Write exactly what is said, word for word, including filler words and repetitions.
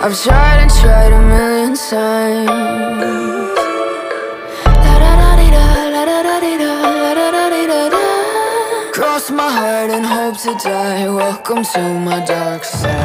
I've tried and tried a million times. Cross my heart and hope to die. Welcome to my dark side.